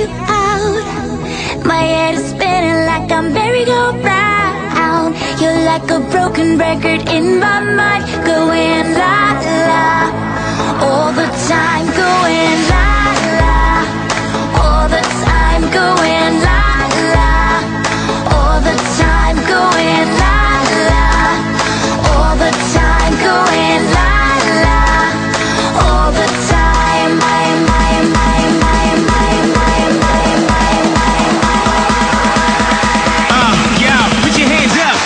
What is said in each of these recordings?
you out. My head is spinning like I'm merry-go-round. You're like a broken record in my mind, going la la all the time, going la la all the time, going la la all the time, going la la all the time, going la la all the time. Yeah, put your hands up.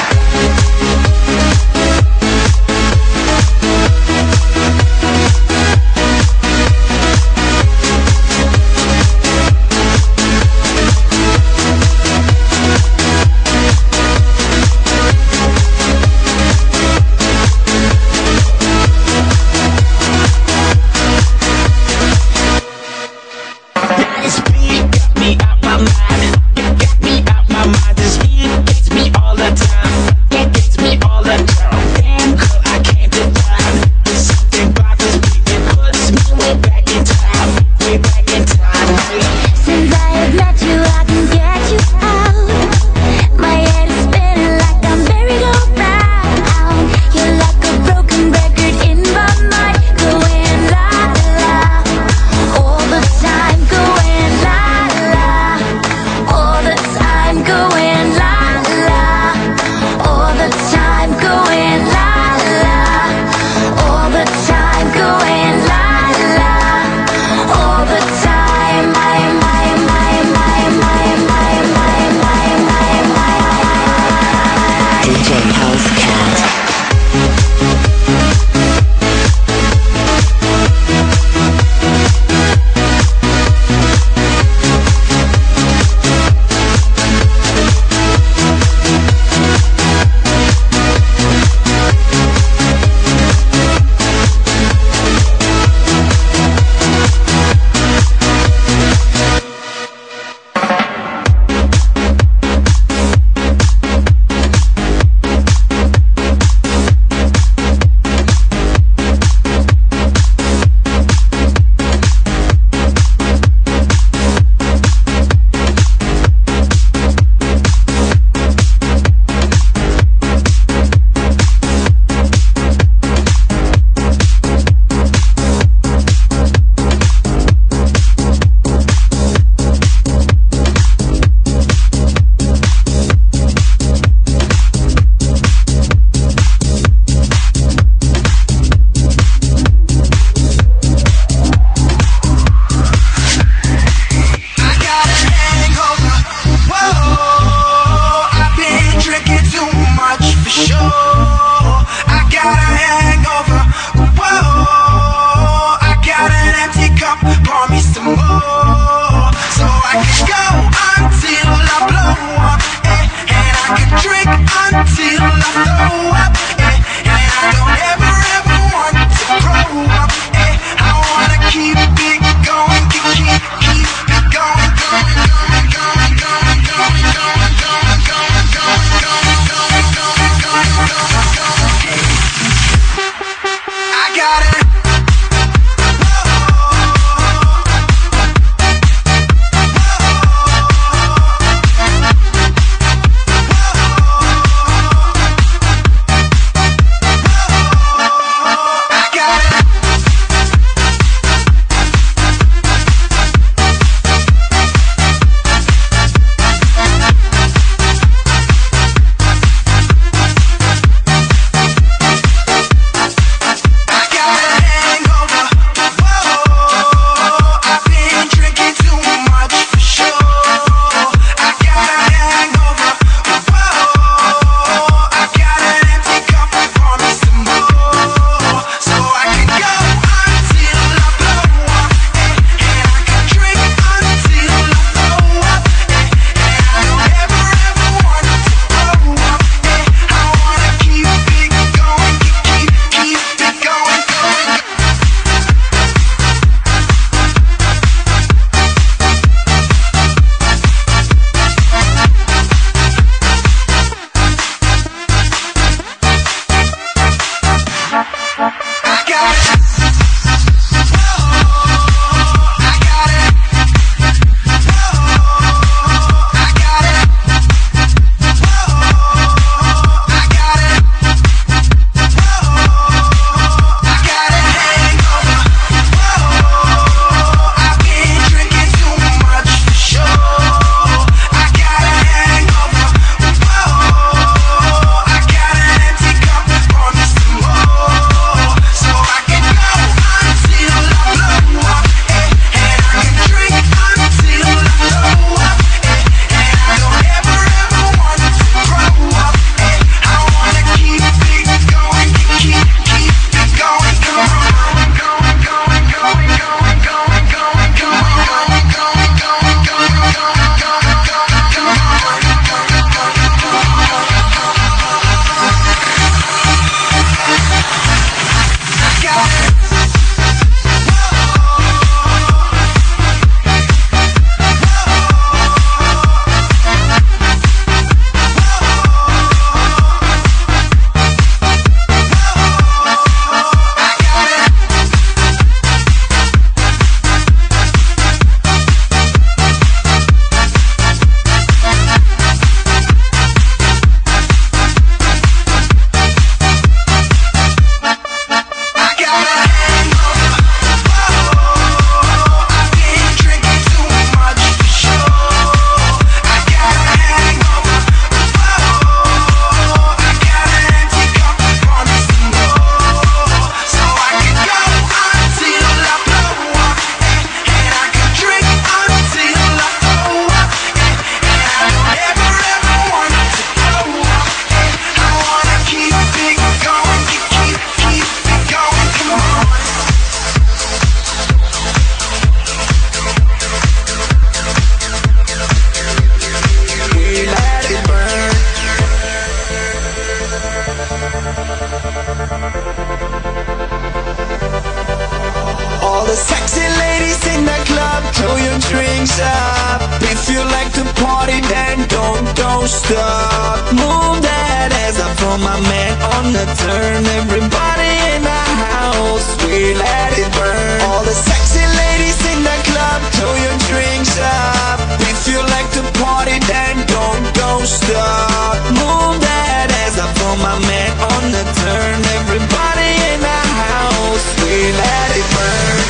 stop. Move that ass up for my man on the turn. Everybody in the house, we let it burn. All the sexy ladies in the club, throw your drinks up. If you like to party, then don't stop. Move that ass up for my man on the turn. Everybody in the house, we let it burn.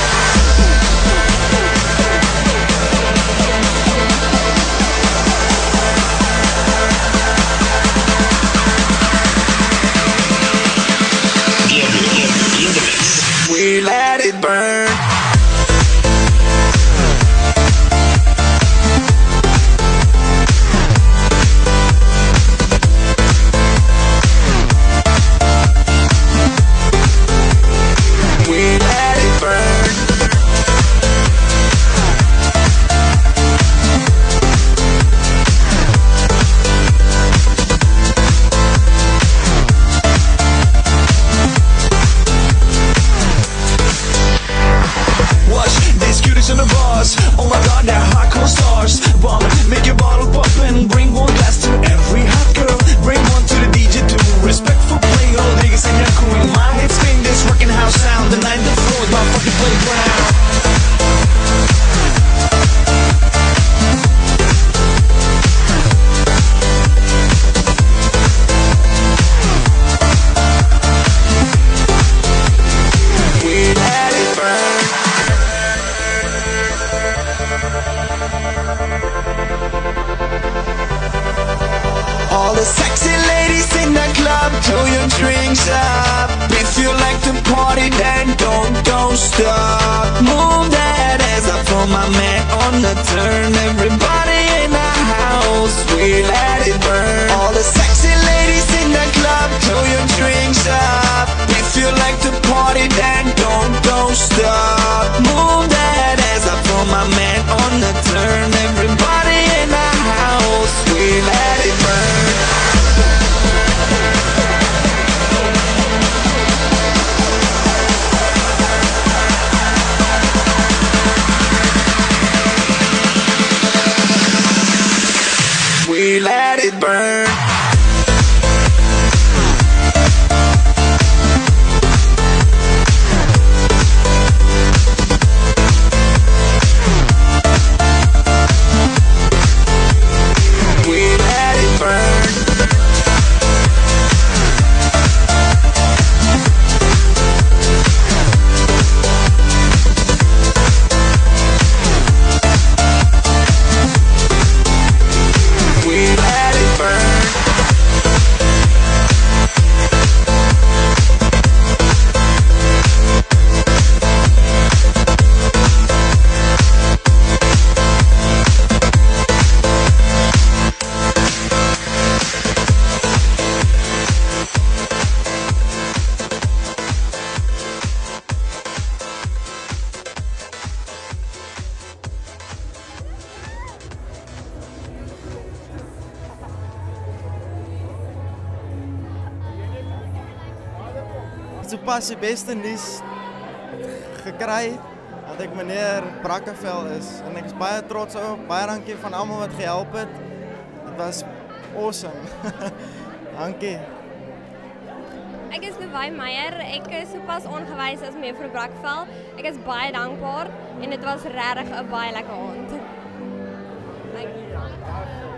We let it burn. Oh my god, they're hardcore stars. Bomb, make your bottle pop and bring one glass to every hot girl. Bring one to the DJ too. Respect for playing all niggas and your queen. My hits spin this rockin' house sound. The night the floor is my fucking playground. All the sexy ladies in the club, throw your drinks up. If you like to party, then don't stop. Move that ass up for my man on the turn. Everybody in the house, we let it burn. All the sexy ladies in the club, throw your drinks up. If you like to party, then don't stop. Move that ass up for my man on the turn. Everybody in the house, we let it burn. We let it burn. Sopas die beste nuus gekry dat ek meneer Brackenfell is en ek is baie trots op. Baie dankie van almal wat gehelp het. Dit was awesome. Dankie. Ek is Levi Meyer. Ek is sopas aangewys as mevrou Brackenfell. Ek is baie dankbaar en dit was regtig 'n baie lekker aand. Dankie.